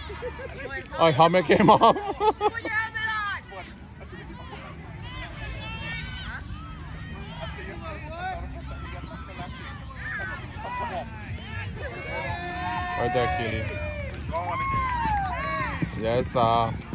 Oh, helmet came off. Put your helmet on. Right there, Keely. Yes,